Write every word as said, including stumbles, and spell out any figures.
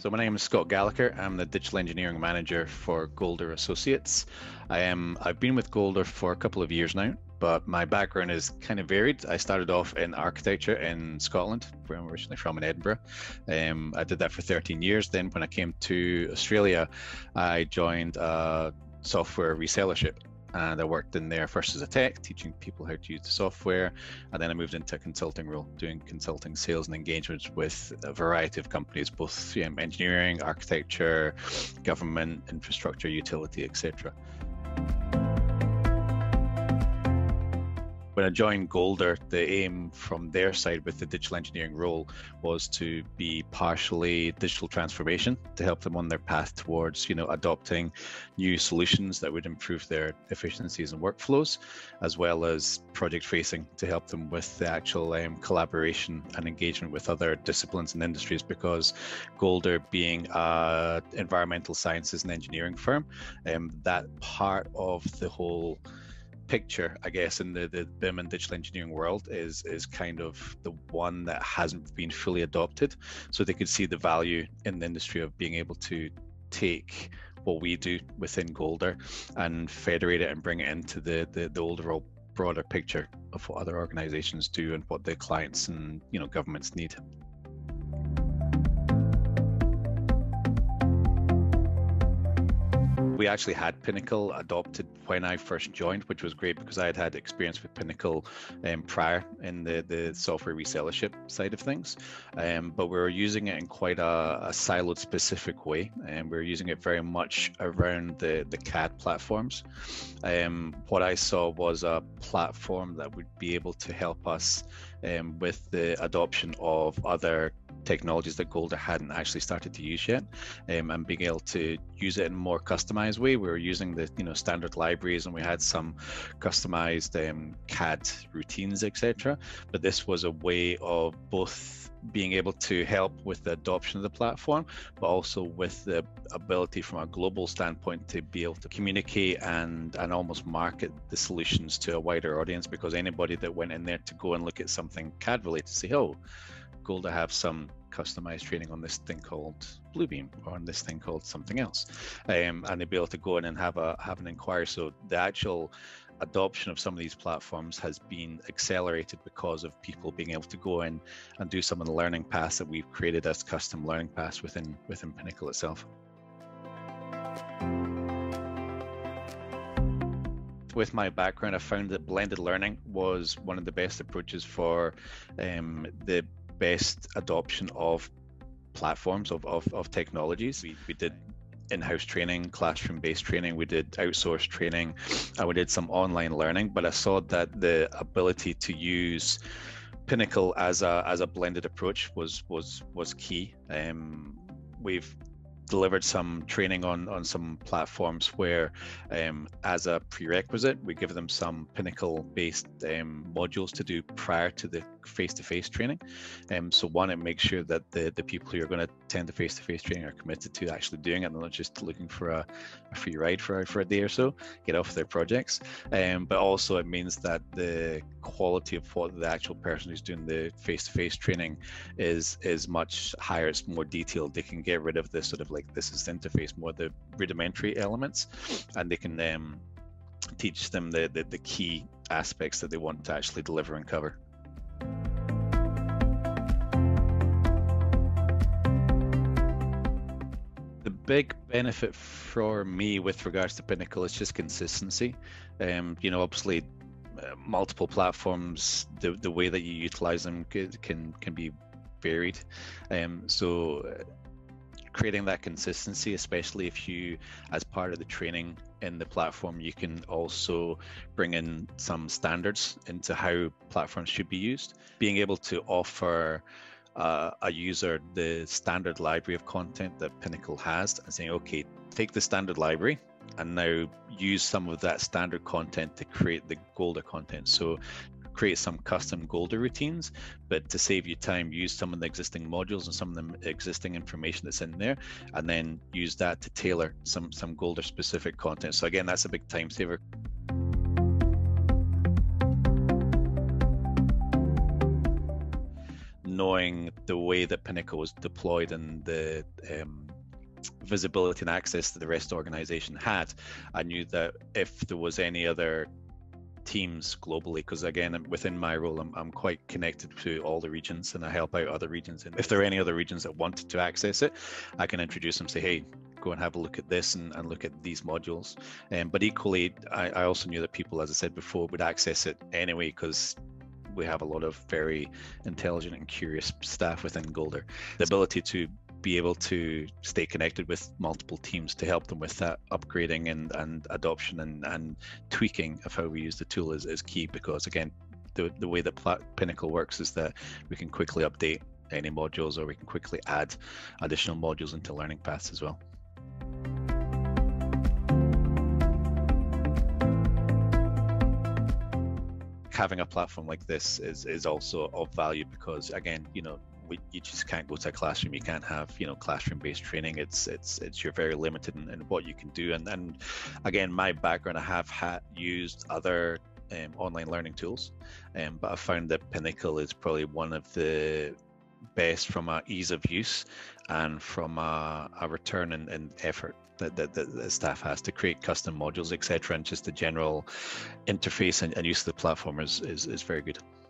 So my name is Scott Gallacher. I'm the Digital Engineering Manager for Golder Associates. I am, I've been with Golder for a couple of years now, but my background is kind of varied. I started off in architecture in Scotland, where I'm originally from in Edinburgh. Um, I did that for thirteen years. Then when I came to Australia, I joined a software resellership. And I worked in there first as a tech, teaching people how to use the software. And then I moved into a consulting role, doing consulting sales and engagements with a variety of companies, both um, engineering, architecture, government, infrastructure, utility, et cetera. When I joined Golder, the aim from their side with the digital engineering role was to be partially digital transformation to help them on their path towards, you know, adopting new solutions that would improve their efficiencies and workflows, as well as project facing to help them with the actual um, collaboration and engagement with other disciplines and industries, because Golder being an environmental sciences and engineering firm, um, that part of the whole picture, I guess, in the, the B I M and digital engineering world is is kind of the one that hasn't been fully adopted. So they could see the value in the industry of being able to take what we do within Golder and federate it and bring it into the, the, the overall broader picture of what other organizations do and what their clients and, you know, governments need. We actually had Pinnacle adopted when I first joined, which was great because I had had experience with Pinnacle um, prior in the, the software resellership side of things. Um, but we were using it in quite a, a siloed specific way. And we were using it very much around the, the C A D platforms. Um, what I saw was a platform that would be able to help us um, with the adoption of other technologies that Golder hadn't actually started to use yet, um, and being able to use it in a more customized way. We were using the you know standard libraries, and we had some customized um, C A D routines, et cetera. But this was a way of both being able to help with the adoption of the platform, but also with the ability from a global standpoint to be able to communicate and and almost market the solutions to a wider audience, because anybody that went in there to go and look at something C A D related to say, oh, Golder have some customized training on this thing called Bluebeam or on this thing called something else, um, and they'd be able to go in and have a have an inquiry. So the actual adoption of some of these platforms has been accelerated because of people being able to go in and do some of the learning paths that we've created as custom learning paths within within Pinnacle itself. With my background, I found that blended learning was one of the best approaches for um, the best adoption of platforms, of, of, of technologies. We, we did in-house training, classroom-based training, we did outsourced training, and we did some online learning, but I saw that the ability to use Pinnacle as a as a blended approach was was was key. Um, we've delivered some training on on some platforms where um, as a prerequisite we give them some Pinnacle based um, modules to do prior to the face-to-face training. Um, so one, it makes sure that the the people who are going to attend the face-to-face training are committed to actually doing it and not just looking for a, a free ride for, for a day or so, get off their projects. Um, but also it means that the quality of what the actual person who's doing the face-to-face training is is much higher. It's more detailed. They can get rid of this sort of like, this is the interface, more the rudimentary elements, and they can um, teach them the, the the key aspects that they want to actually deliver and cover. The big benefit for me with regards to Pinnacle is just consistency. Um, you know, obviously, uh, multiple platforms, the the way that you utilize them can can, can be varied. Um, so. Uh, creating that consistency, especially if you, as part of the training in the platform, you can also bring in some standards into how platforms should be used. Being able to offer uh, a user the standard library of content that Pinnacle has and saying, okay, take the standard library and now use some of that standard content to create the Golder content. So create some custom Golder routines, but to save you time, use some of the existing modules and some of the existing information that's in there, and then use that to tailor some some Golder specific content. So again, that's a big time saver. knowing the way that Pinnacle was deployed and the um, visibility and access that the rest of the organization had, I knew that if there was any other teams globally, because again, within my role, I'm, I'm quite connected to all the regions and I help out other regions. And if there are any other regions that wanted to access it, I can introduce them, say, hey, go and have a look at this and, and look at these modules. Um, but equally, I, I also knew that people, as I said before, would access it anyway, because we have a lot of very intelligent and curious staff within Golder. The ability to be able to stay connected with multiple teams to help them with that upgrading and, and adoption and, and tweaking of how we use the tool is, is key, because again, the, the way that Pinnacle works is that we can quickly update any modules, or we can quickly add additional modules into learning paths as well. Having a platform like this is, is also of value, because again, you know, we, you just can't go to a classroom. You can't have, you know, classroom-based training. It's it's it's you're very limited in, in what you can do. And and again, my background, I have had used other um, online learning tools, um, but I found that Pinnacle is probably one of the best from a ease of use and from a, a return and, and effort that, that, that the staff has to create custom modules, et cetera. And just the general interface and, and use of the platform is, is, is very good.